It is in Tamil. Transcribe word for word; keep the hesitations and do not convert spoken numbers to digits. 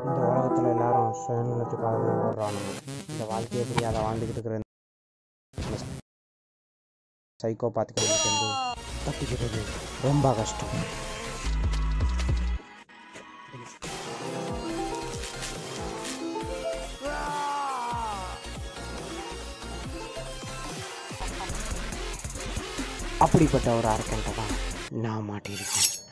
இந்த உலகத்தில் எல்லாரும் சுயநலத்துக்காகவே ஓடுறானுங்க. இந்த வாழ்க்கையை புரியாத வாழ்ந்துக்கிட்டு இருக்கிற சைக்கோபாத்துக்கு வந்து தப்பிக்கிறது ரொம்ப கஷ்டம். அப்படிப்பட்ட ஒரு அரக்கன்ட்ட தான் நான் மாட்டியிருக்கேன்.